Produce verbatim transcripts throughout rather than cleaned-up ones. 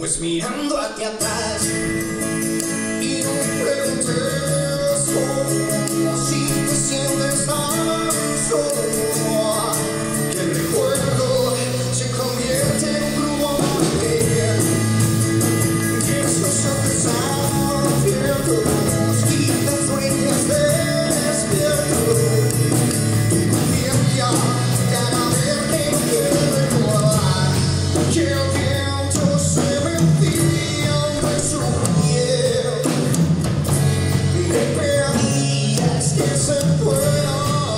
pues mirando hacia atrás y no preguntes cómo, si te sientes tan solo, que el recuerdo se convierte en un rumore, que esos ojos abiertos quizás sueños despiertos, tu conciencia cada vez que no quiere recordar que el viento se metía entre su piel, le pedías que se fuera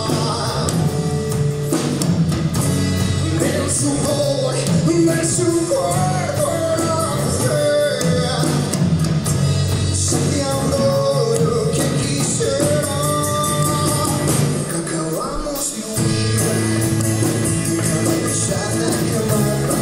del sudor de su cuerpo, sabiendo lo que quisiera, que acabamos de huir, cada pisada que mata.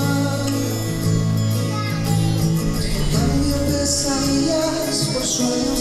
Sueño